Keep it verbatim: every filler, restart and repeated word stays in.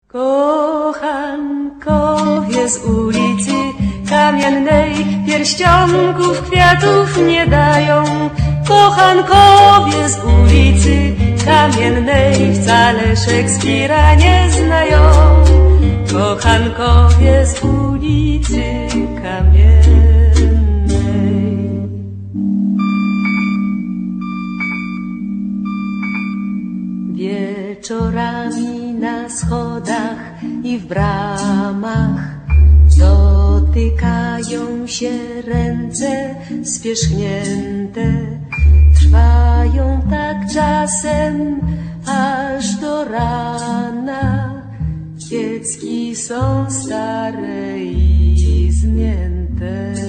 Kochankowie z ulicy Kamiennej pierścionków, kwiatów nie dają. Kochankowie z ulicy Kamiennej wcale Szekspira nie znają. Kochankowie z ulicy Kamiennej. Wieczorami na schodach i w bramach dotykają się ręce zwierzchnięte. Trwają tak czasem aż do rana. Kiecki są stare i zmięte.